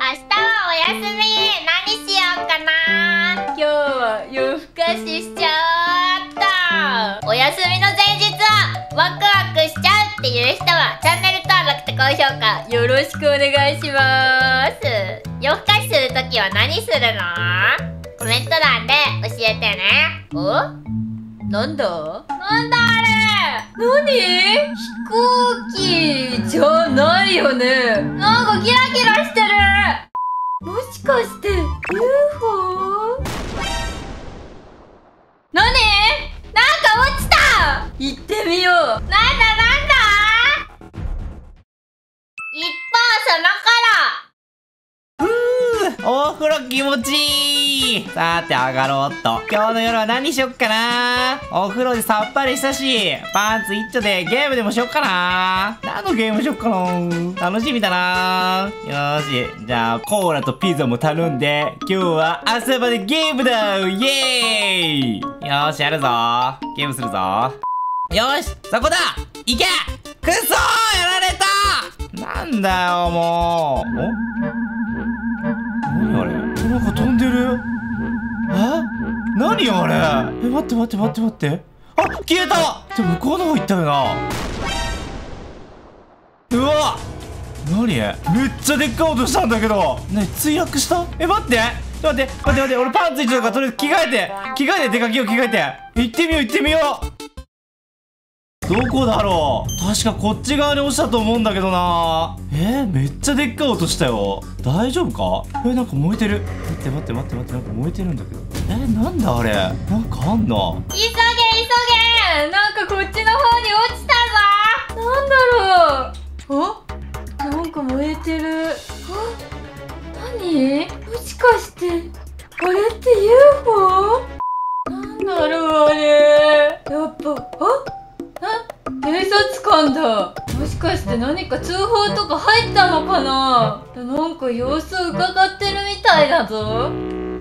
明日はお休み。何しようかな。今日は夜更かししちゃった。お休みの前日はワクワクしちゃうっていう人はチャンネル登録と高評価よろしくお願いします。夜更かしするときは何するの？コメント欄で教えてね。お？なんだあれ。何？飛行機じゃないよね。なんかキラキラしてる。もしかして UFO？ 何？なんか落ちた。行ってみよう。なんだ一方そのお風呂気持ちいい。さて上がろうっと。今日の夜は何しよっかな。お風呂でさっぱりしたし、パンツ一丁でゲームでもしよっかな。何のゲームしよっかな。楽しみだな。よーし、じゃあコーラとピザも頼んで、今日は朝までゲームだ。イエーイ。よーし、やるぞ。ゲームするぞ。よーし、そこだ。いけ。くそー、やられた。なんだよもう。何あれ？なんか飛んでる。何あれ？待って。あ、消えた。でも向こうの方行ったよな。うわ、何？めっちゃでっかい音したんだけど。墜落した？待って。俺パンツ一丁だからとりあえず着替えて出かけよう。行ってみよう。どこだろう。確かこっち側に落ちたと思うんだけどな。めっちゃでっかい音したよ。大丈夫か？なんか燃えてる。待って。なんか燃えてるんだけど。なんだあれ。なんかあんな。 急げ。なんかこっちの方に落ちたぞ。なんだろう。なんか燃えてる。何？もしかしてあれって UFO？ なんだろうあれ。やっぱ警察官だ。もしかして何か通報とか入ったのかな。なんか様子を伺ってるみたいだぞ。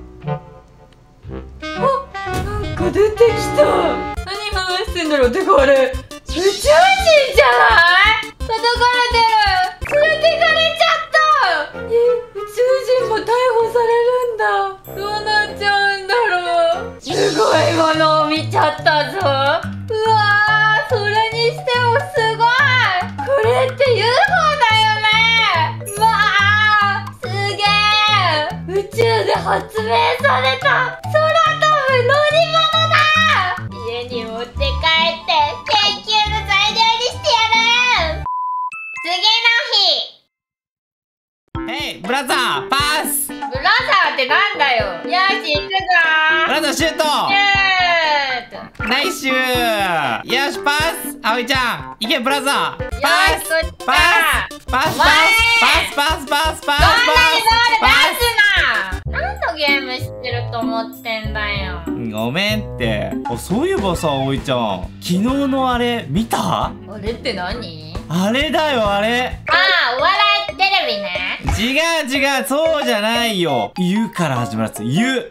なんか出てきた。何話してんだろう。てかあれ宇宙人じゃない？叩かれてる。連れてかれちゃった。宇宙人も逮捕されるんだ。どうなっちゃうんだろう。すごいものを見ちゃったぞ。うわー、それにしてもすごい。これって UFO だよね。うわー、すげえ。宇宙で発明された空飛ぶ乗り物だ。家に持って帰って研究の材料にしてやる。次の日。 ヘイブラザー、パス。 ブラザーってなんだよ。よし行くぞ。 ブラザーシュート。ナイスシュー。よしパス。葵ちゃんいけ。ブラザーパス。どんなにボール出すな。何のゲームしてると思ってんだよ。ごめんって。そういえばさ葵ちゃん、昨日のあれ見た？ あれって何？ あれだよあれ。 お笑いテレビね。 違うそうじゃないよ。湯から始まるやつ。湯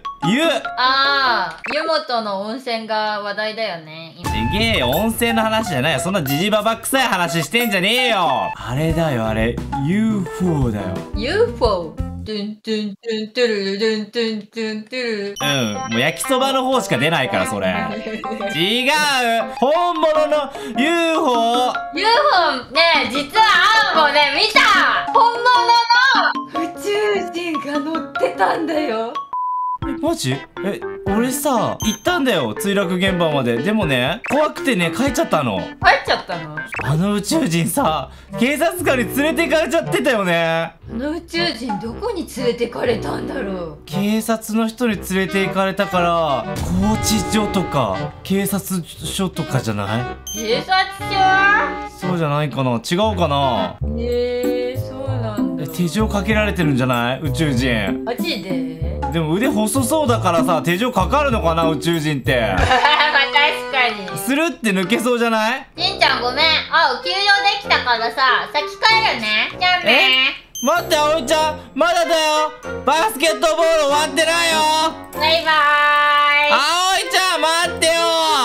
本の温泉が話題だよね今。 ちげえよ、温泉の話じゃないよ。そんなジジババ臭い話してんじゃねえよ。あれだよあれ、 UFO だよ。 UFO。トゥントゥントゥントゥルルトゥントゥントゥントゥル。 もう焼きそばの方しか出ないからそれ。違う、本物の UFO ね。実はアンボね見た。本物の宇宙人が乗ってたんだよ。 マジ？俺さ行ったんだよ、墜落現場まで。でもね、怖くてね帰っちゃったの。 帰っちゃったの？ あの宇宙人さ、警察官に連れて行かれちゃってたよね。 あの宇宙人どこに連れてかれたんだろう。 警察の人に連れて行かれたから、拘置所とか警察署とかじゃない？ 警察署？ そうじゃないかな。違うかな。 そうなんだ。 手錠かけられてるんじゃない宇宙人。 マジで？ でも腕細そうだからさ、手錠かかるのかな宇宙人って。 確かに。 スルって抜けそうじゃない？ しんちゃんごめん。休養できたからさ、先帰るね。じゃあね。 待って葵ちゃん、まだだよ。バスケットボール終わってないよ。 バイバーイ。 葵ちゃん待ってよ。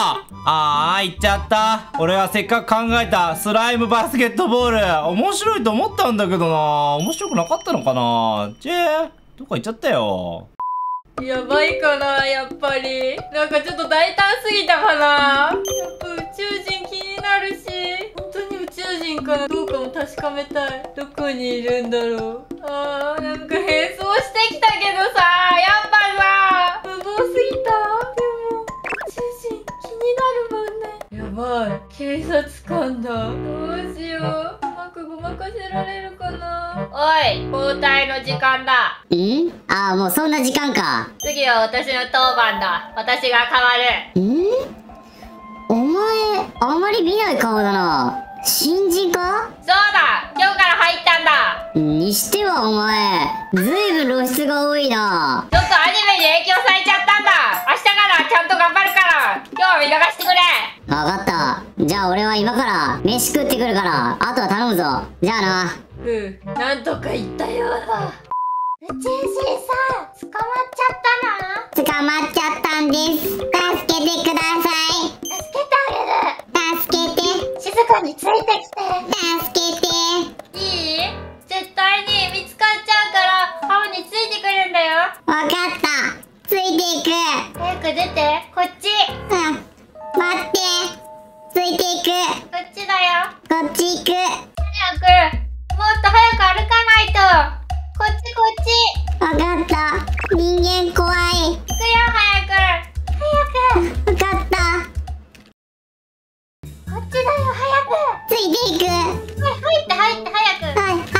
行っちゃった。俺はせっかく考えたスライムバスケットボール。面白いと思ったんだけどな。面白くなかったのかな。どっか行っちゃったよ。 やばいかな、やっぱり。なんかちょっと大胆すぎたかな。やっぱ宇宙人気になるし、本当に宇宙人かどうかも確かめたい。どこにいるんだろう。なんか変装してきたけどさ、やっぱさ、無謀すぎた。でも、宇宙人気になるもんね。やばい、警察官だ。どうしよう。うまくごまかせられるかな。おい、交代の時間だ。 もうそんな時間か。 次は私の当番だ。私が変わる。 お前、あまり見ない顔だな。新人か？ そうだ、今日から入ったんだ。 にしてはお前、ずいぶん露出が多いな。 ちょっとアニメに影響されちゃったんだ。明日からちゃんと頑張るから、今日は見逃してくれ。 わかった。じゃあ俺は今から飯食ってくるから、あとは頼むぞ。じゃあな。 なんとか言ったようだ。宇宙人さん、捕まっちゃったな。 捕まっちゃったんです。助けてください。 助けてあげる。 助けて。 静かについてきて。 助けて。 いい？絶対に見つかっちゃうから、青についてくるんだよ。 わかった。ついていく。 早く出て、こっち。 待って。ついていく。 こっちだよ。 こっち行く。 早く、もっと早く歩かないと。こっちこっち。 わかった。人間怖い。 行くよ、早く。 わかった。 こっちだよ、早く。 ついていく。 入って早く。 入る。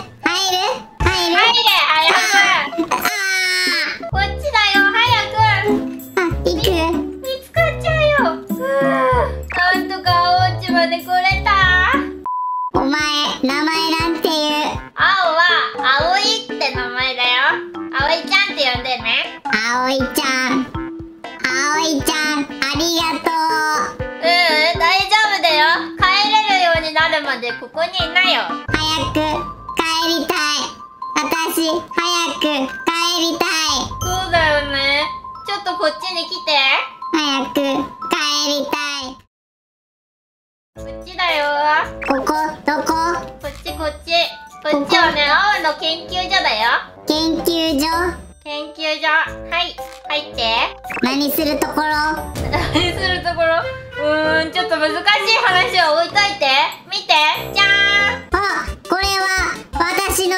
早く。こっちだよ、早く。 行く。 見つかっちゃうよ。なんとかお家まで来れた。 お前、名前なんていう？ 青は葵って名前だよ。葵ちゃんって呼んでね。 葵ちゃん、ありがとう。 大丈夫だよ。帰れるようになるまでここにいなよ。 早く帰りたい。私、早く帰りたい。 そうだよね。ちょっとこっちに来て。 早く帰りたい。 こっちだよ。 ここ、どこ？ こっち。こっちはね、青の研究所だよ。 研究所？ はい、入って。 何するところ？ 何するところ？ちょっと難しい話は置いといて。見て、じゃーん。 これは私の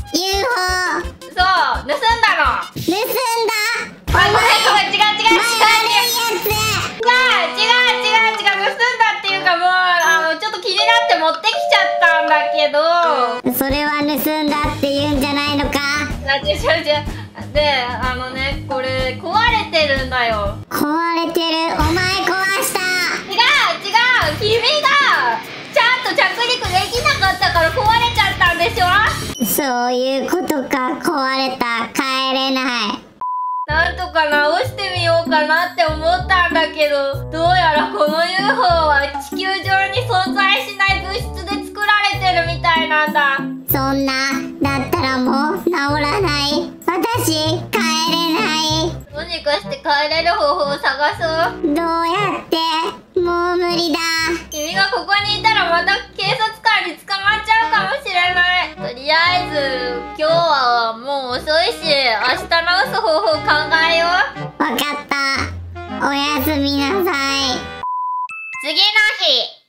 UFO。 そう、盗んだの。 盗んだ？ ごめん、違う。 悪いやつ。 違う。盗んだっていうか、もう、ちょっと気になって持ってきちゃったんだけど。 それは盗んだって言うんじゃないのか？ 違う。で、これ、壊れてるんだよ。 壊れてる。お前壊した。 違う。君が、ちゃんと着陸できなかったから壊れちゃったんでしょ？ そういうことか。壊れた。帰れない。 なんとか直してみようかなって思ったんだけど、どうやらこの UFO は地球上に存在しない物質で作られてるみたいなんだ。 そんな、だったらもう治らない。私、帰れない。 どうにかして帰れる方法を探そう。 どうやって？もう無理だ。 君がここにいたらまた警察官に捕まっちゃうかもしれない。とりあえず今日はもう遅いし、明日直す方法考えよう。 わかった。おやすみなさい。 次の日。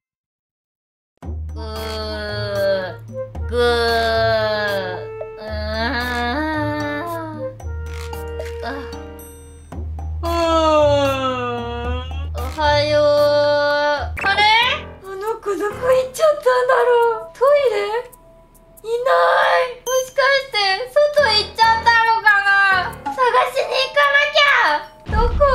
おはよう。あれ？あの子どこ行っちゃったんだろう。トイレ？いない。もしかして外行っちゃったのかな。探しに行かなきゃ。どこ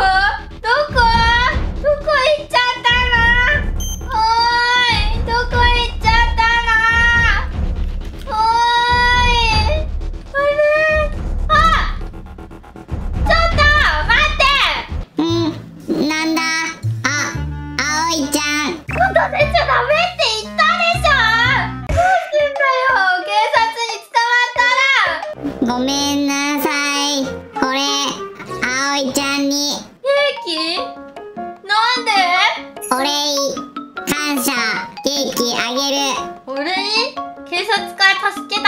行っちゃったの？おーい、どこ行っちゃったの？おーい、あれ？あ！ちょっと待って！ なんだ？葵ちゃん。 外出ちゃダメって言ったでしょ。どうしてんだよ、警察に捕まったら。 ごめんなさい。これ、葵ちゃんに。 ケーキ？なんで？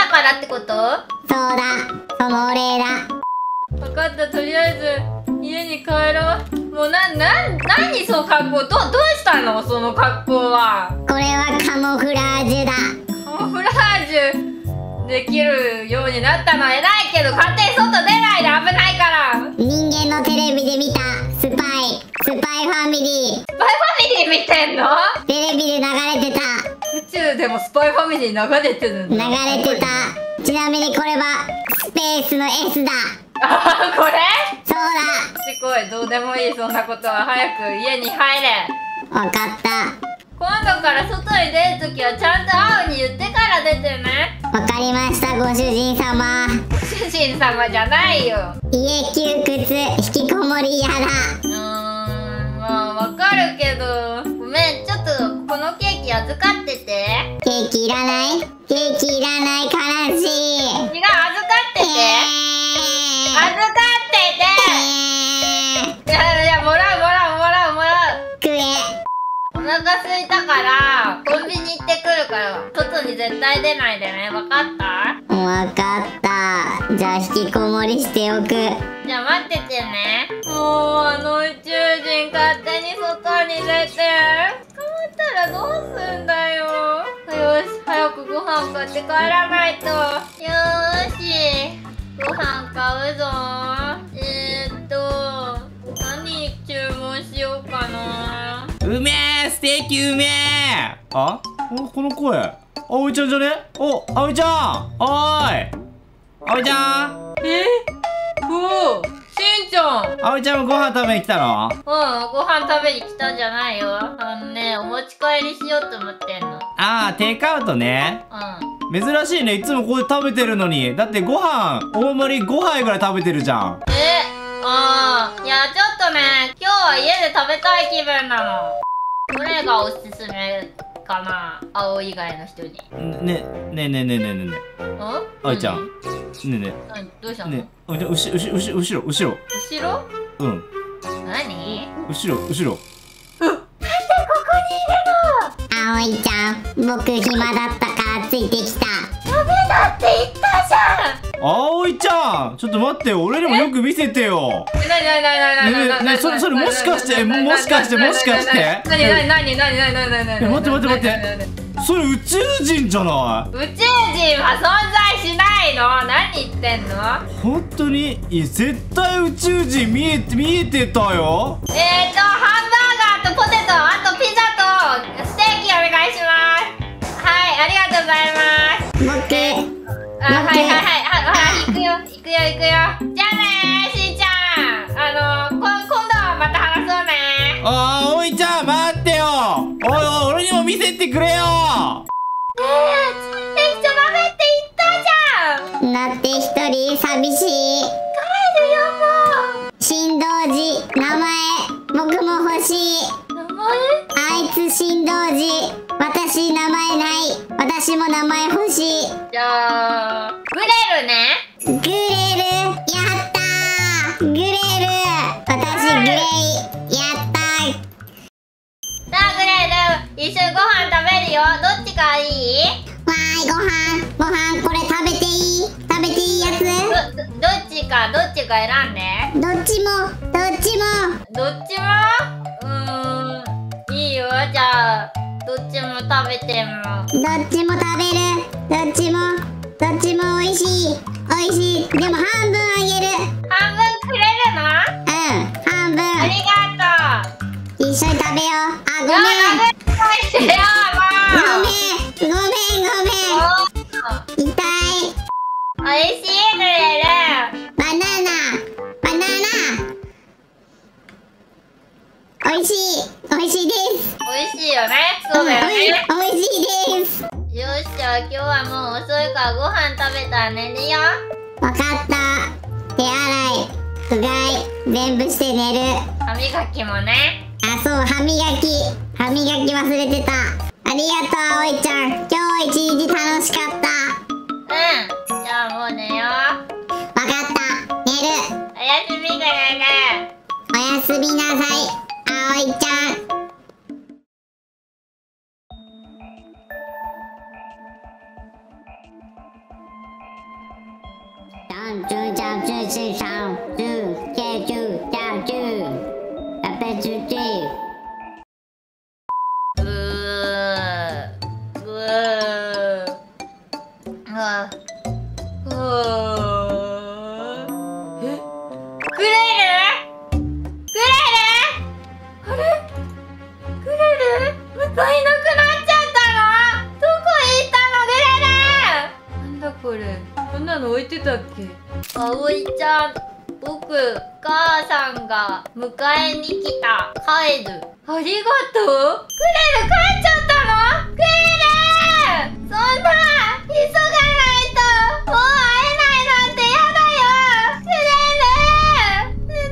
だからってこと？ そうだ、そのお礼だ。 分かった、とりあえず家に帰ろう。もう何その格好、どうしたのその格好は。 これはカモフラージュだ。 カモフラージュできるようになったのは偉いけど、勝手に外出ないで、危ないから。 人間のテレビで見たスパイファミリー。 スパイファミリー見てんの？ テレビで流れてた。 宇宙でもスパイファミリー流れてるんだ。 流れてた。ちなみにこれはスペースの S だ。 あー、これ？ そうだ。 すごい、どうでもいいそんなことは。早く家に入れ。 わかった。 今度から外に出るときはちゃんと青に言ってから出てね。 わかりました、ご主人様。 主人様じゃないよ。 家窮屈、引きこもりやだ。 まあわかるけど、ごめん、ちょっとこのケーキ預かってて。 ケーキいらない？ケーキいらない、悲しい。 違う、預かってて。預かってて。いや、もらう。 食え。 お腹空いたからコンビニ行ってくるから、外に絶対出ないでね。わかった？ わかった。じゃあ引きこもりしておく。 じゃあ待っててね。もう宇宙人勝手に外に出て捕まったらどうすんだよ。よし、早くご飯買って帰らないと。よーし、ご飯買うぞ。何注文しようかな。 うめえ、ステーキうめえ。あ、この声、葵ちゃんじゃね？葵ちゃん、おーい、葵ちゃん。 おー、しんちゃん。 葵ちゃんもご飯食べに来たの？ ご飯食べに来たんじゃないよ。お持ち帰りしようと思ってんの。 あー、テイクアウトね。珍しいね、いつもここで食べてるのに。だってご飯大盛り5杯ぐらい食べてるじゃん。 いや、ちょっとね、今日は家で食べたい気分なの。どれがおすすめかな、青以外の人に。 ね葵ちゃん、 どうしたの？ ね、後ろ。 後ろ？ うん。 何？ 後ろ。 葵ちゃん、僕暇だったからついてきた。 ダメだって言ったじゃん。 葵ちゃん、ちょっと待ってよ、俺にもよく見せてよ。 なそれもしかして何？ 待ってそれ宇宙人じゃない？ 宇宙人は存在しないの？何言ってんの？ 本当に？いや、絶対宇宙人見えてたよ。 ハンバーガーとポテト、あとピザとステーキお願いします。はい、ありがとうございます。行くよ。じゃあねー、しんちゃん。今度はまた話そうね。 葵ちゃん、待ってよ。おい、俺にも見せてくれよ。 ついてきちゃダメって言ったじゃん。 だって一人寂しい。 帰るよ、もう。 新同時、名前、僕も欲しい。 名前？ あいつ新同時、私名前ない。私も名前欲しい。 じゃあ、グレルね。 グレル、やったー。グレル、私グレイ、やったー。 さあ、グレル、一緒にご飯食べるよ。どっちがいい？ わーい、ご飯、これ食べていいやつ？ どっちか選んで。 どっちも。いいよ。 じゃあ、どっちも食べても。 どっちも食べる。どっちも美味しい。でも半分あげる。 半分くれるの？ 半分。 ありがとう。 一緒に食べよう。あ、ごめん。 してよ、 ごめん。痛い。 おいしい、グレル。 バナナ。おいしいです。 おいしいよね。そうだよね。 おいしいです。 よし、じゃあ今日はもう遅いからご飯食べたら寝るよ。 わかった。手洗い、うがい、全部して寝る。 歯磨きもね。 あ、そう、歯磨き忘れてた。ありがとう、葵ちゃん。今日一日楽しかった。 じゃあもう寝よう。 わかった。寝る。 おやすみ、グレル。 おやすみなさい、葵ちゃん。 3、10、10、10、3、10、9、10、10、10、 クレルあれクレル向かいなくなっちゃったの？どこ行ったのグレル？なんだこれ、こんなの置いてたっけ？葵ちゃん、僕、母さんが迎えに来た。帰る。ありがとう。クレル帰っちゃったの？クレルそんな、急がないと、もう会えないなんてやだよ。クレル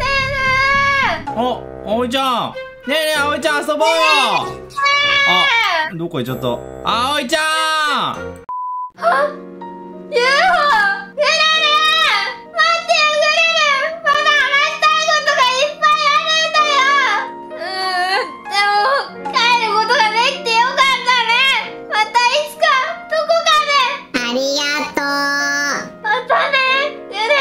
葵ちゃん。ねえねえ、葵ちゃん遊ぼうよ。あ、どこ行っちゃった。葵ちゃん。 あ、UFO! グレル待ってよグレル、まだ話したいことがいっぱいあるんだよ。でも帰ることができてよかったね。またいつかどこかで。 ありがとう。 またねグレル、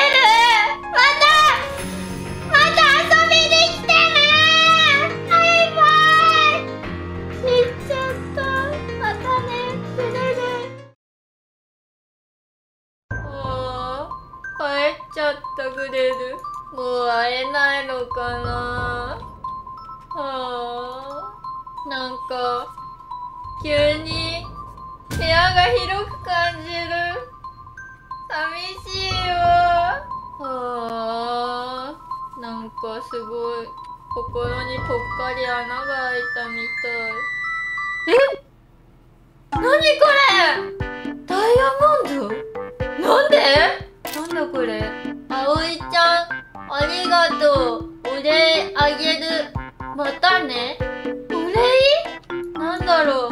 また遊びに来てね。バイバイ。行っちゃった。またねグレル。帰っちゃったグレル。もう会えないのかな。なんか急に部屋が広く感じる。寂しいわ。なんかすごい心にぽっかり穴が開いたみたい。なにこれ、ダイヤモンド？なんで？なんだこれ。葵ちゃん、ありがとう。お礼あげる。またね。お礼？なんだろう。